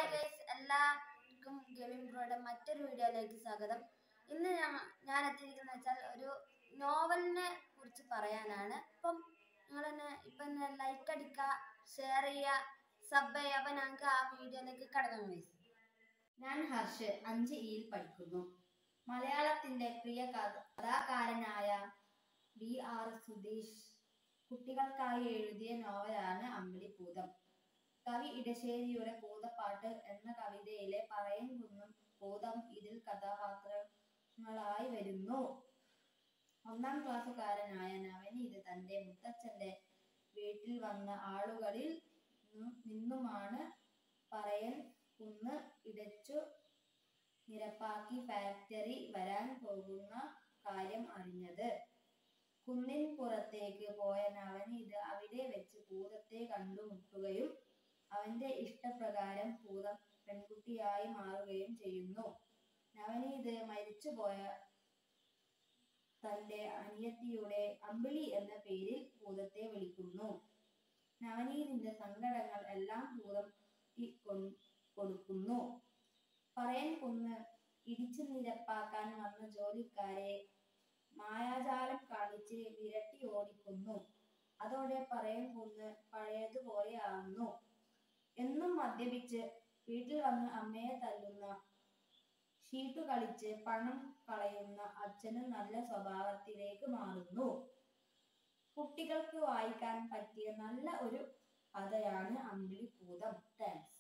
Hi guys, എല്ലാവർക്കും gaming ബ്രോയുടെ മറ്റൊരു വീഡിയോയിലേക്ക് സ്വാഗതം. ഇന്ന് ഞാൻ എത്തിയിരിക്കുന്ന വെച്ചാൽ ഒരു നോവലിനെ കുറിച്ച് പറയാനാണ്. ഇപ്പം ലൈക്ക് അടിക്കുക, ഷെയർ ചെയ്യുക, സബ് ചെയ്യുക. അപ്പം ഞങ്ങൾക്ക് ആ വീഡിയോയിലേക്ക് കടക്കാം ഗൈസ്. ഞാൻ ഹർഷ് 5E പഠിക്കുന്നു. മലയാളത്തിന്റെ പ്രിയ കഥാകാരനായ VR സുധീഷ് കുട്ടികൾക്കായി എഴുതിയ നോവലാണ് അമ്പിളിഭൂതം. കവി ഇടശ്ശേരിയുടെ ഭൂതപ്പാട്ട് എന്ന കവിതയിലെ പറയൻ കുന്നും ഭൂതം ഇതിൽ കഥാപാത്രങ്ങളായി വരുന്നു. 1ാം ക്ലാസ്സുകാരനായ നവനീത് തന്റെ മുത്തച്ഛന്റെ വീട്ടിൽ വന്ന ആളുകളിൽ നിന്നുമാണ് പറയൻ കുന്ന് ഇടച്ചു നിരപ്പാക്കി ഫാക്ടറി വരാൻ പോകുന്ന കാര്യം അറിഞ്ഞത്. കുന്നിൻ പുറത്തേക്ക് പോയ നവനീത് അവിടെ വെച്ച് ഭൂതത്തെ കണ്ടുമുട്ടുകയും അവന്റെ ഇഷ്ടപ്രകാരം ഭൂതം പെൺകുട്ടിയായി മാറുകയും ചെയ്യുന്നു. നവനീത് മരിച്ചുപോയ തന്റെ അനിയത്തിയുടെ അമ്പിളി എന്ന പേരിൽ ഭൂതത്തെ വിളിക്കുന്നു. നവനീതിന്റെ സങ്കടങ്ങൾ എല്ലാം ഭൂതം കൊടുക്കുന്നു. പറയൻ കുന്ന് ഇടിച്ചു നിരപ്പാക്കാൻ വന്ന ജോലിക്കാരെ മായാജാലം കാണിച്ച് വിരട്ടി ഓടിക്കുന്നു. അതോടെ പറയൻ കുന്ന് പഴയതുപോലെ ആവുന്നു. എന്നും മദ്യപിച്ച് വീട്ടിൽ വന്ന് അമ്മയെ തല്ലുന്ന, ഷീട്ടു കളിച്ച് പണം കളയുന്ന അച്ഛനും നല്ല സ്വഭാവത്തിലേക്ക് മാറുന്നു. കുട്ടികൾക്ക് വായിക്കാൻ പറ്റിയ നല്ല ഒരു കഥയാണ് അമ്പിളിഭൂതം. താങ്ക്സ്.